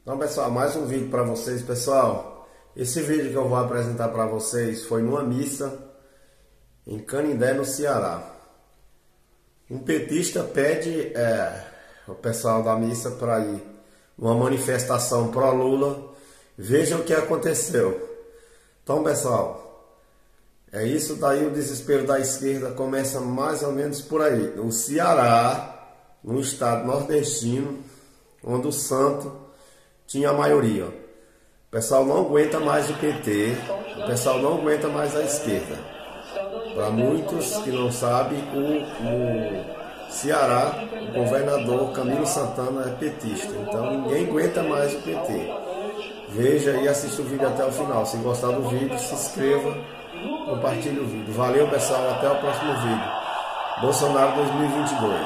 Então, pessoal, mais um vídeo para vocês. Pessoal, esse vídeo que eu vou apresentar para vocês foi numa missa em Canindé, no Ceará. Um petista pede o pessoal da missa para ir numa manifestação pró-Lula. Vejam o que aconteceu. Então, pessoal, é isso daí. O desespero da esquerda começa mais ou menos por aí. O Ceará, no estado nordestino, onde o santo tinha a maioria. O pessoal não aguenta mais o PT, o pessoal não aguenta mais a esquerda. Para muitos que não sabem, o Ceará, o governador Camilo Santana é petista, então ninguém aguenta mais o PT. Veja e assista o vídeo até o final. Se gostar do vídeo, se inscreva, compartilhe o vídeo. Valeu, pessoal, até o próximo vídeo. Bolsonaro 2022.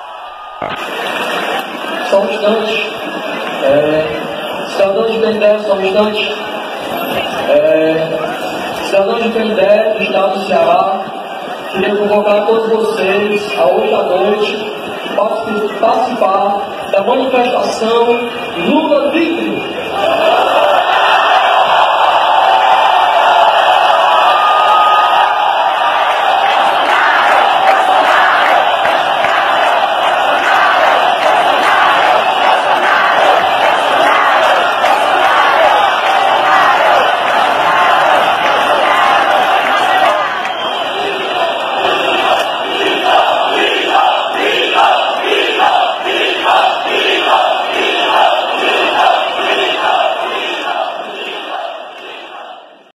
Só um instante. Cidadão de Canindé, só um instante. Cidadão de Canindé, do estado do Ceará, queria convocar todos vocês a hoje à noite participar da manifestação Lula livre.